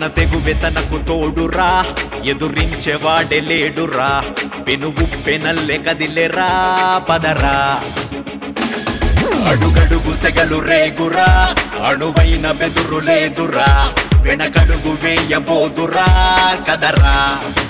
తెగువె తనకు తోడురా ఎదురించేవాడే లేడురా పెనుగు పెనల్లె కదిలేరా పదరా అడుగడుగు సెగలు రేగురా అణువైన బెదురు లేదురా వెనకడుగు వేయబోదురా కదరా